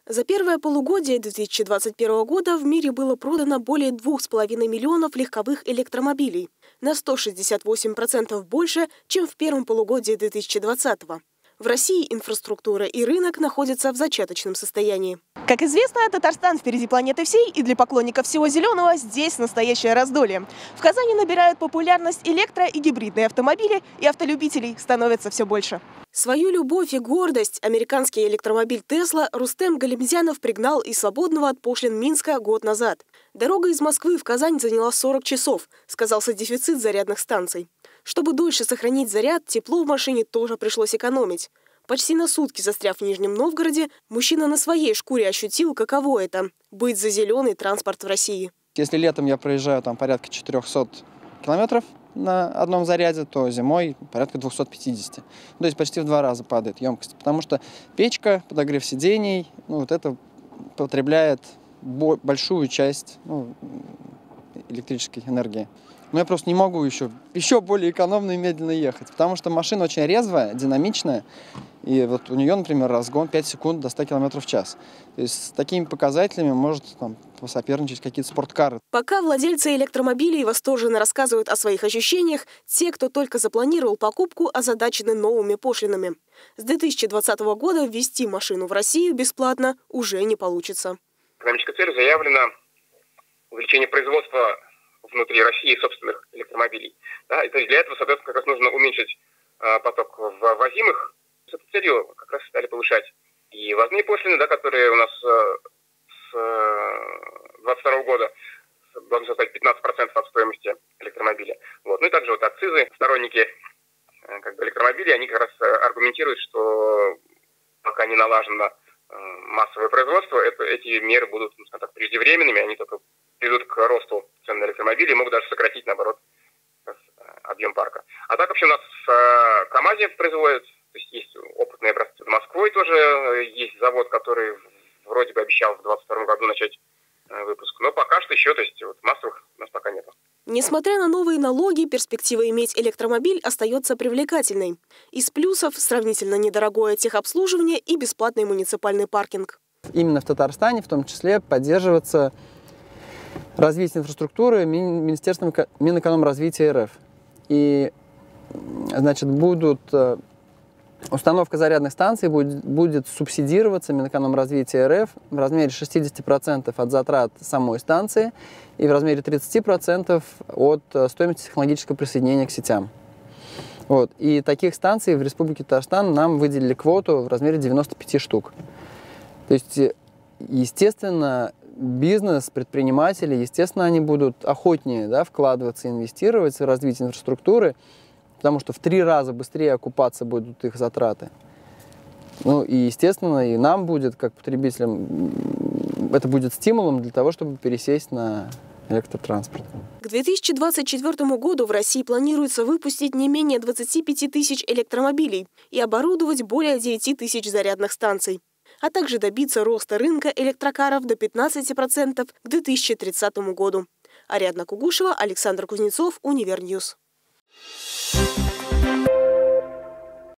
За первое полугодие 2021 года в мире было продано более 2,5 миллионов легковых электромобилей, на 168% больше, чем в первом полугодии 2020 года. В России инфраструктура и рынок находятся в зачаточном состоянии. Как известно, Татарстан впереди планеты всей, и для поклонников всего зеленого здесь настоящее раздолье. В Казани набирают популярность электро- и гибридные автомобили, и автолюбителей становится все больше. Свою любовь и гордость американский электромобиль Tesla Рустем Галимзянов пригнал из свободного от пошлин Минска год назад. Дорога из Москвы в Казань заняла 40 часов, сказался дефицит зарядных станций. Чтобы дольше сохранить заряд, тепло в машине тоже пришлось экономить. Почти на сутки застряв в Нижнем Новгороде, мужчина на своей шкуре ощутил, каково это – быть за зеленый транспорт в России. Если летом я проезжаю там порядка 400 километров на одном заряде, то зимой порядка 250. То есть почти в 2 раза падает емкость. Потому что печка, подогрев сидений, вот это потребляет большую часть электрической энергии. Но я просто не могу еще более экономно и медленно ехать, потому что машина очень резвая, динамичная. И вот у нее, например, разгон 5 секунд до 100 км в час. То есть с такими показателями может посоперничать какие-то спорткары. Пока владельцы электромобилей восторженно рассказывают о своих ощущениях, те, кто только запланировал покупку, озадачены новыми пошлинами. С 2020 года ввести машину в Россию бесплатно уже не получится. Экономическая цель заявлена увеличение производства внутри России собственных электромобилей. Да, и то есть для этого, соответственно, как раз нужно уменьшить поток ввозимых. С этой целью как раз стали повышать и ввозные пошлины, да, которые у нас с 2022 года должны составить 15% от стоимости электромобиля. Ну и также акцизы. Сторонники электромобилей, они как раз аргументируют, что пока не налажено массовое производство, эти меры будут, преждевременными, они только приведут к росту цен на электромобили и могут даже сократить, наоборот, объем парка. А так вообще у нас в КамАЗе производят, то есть опытные образцы. В Москве тоже есть завод, который вроде бы обещал в 2022 году начать выпуск. Но пока что еще, массовых у нас пока нет. Несмотря на новые налоги, перспектива иметь электромобиль остается привлекательной. Из плюсов сравнительно недорогое техобслуживание и бесплатный муниципальный паркинг. Именно в Татарстане в том числе поддерживается развитие инфраструктуры Министерством Минэкономразвития РФ. И, установка зарядных станций будет субсидироваться Минэкономразвития РФ в размере 60% от затрат самой станции и в размере 30% от стоимости технологического присоединения к сетям. И таких станций в Республике Татарстан нам выделили квоту в размере 95 штук. То есть, естественно, бизнес, предприниматели, естественно, они будут охотнее вкладываться, инвестировать в развитие инфраструктуры, потому что в 3 раза быстрее окупаться будут их затраты. И, естественно, и нам будет, как потребителям, это будет стимулом для того, чтобы пересесть на электротранспорт. К 2024 году в России планируется выпустить не менее 25 тысяч электромобилей и оборудовать более 9 тысяч зарядных станций, а также добиться роста рынка электрокаров до 15% к 2030 году. Ариадна Кугушева, Александр Кузнецов, Универньюз.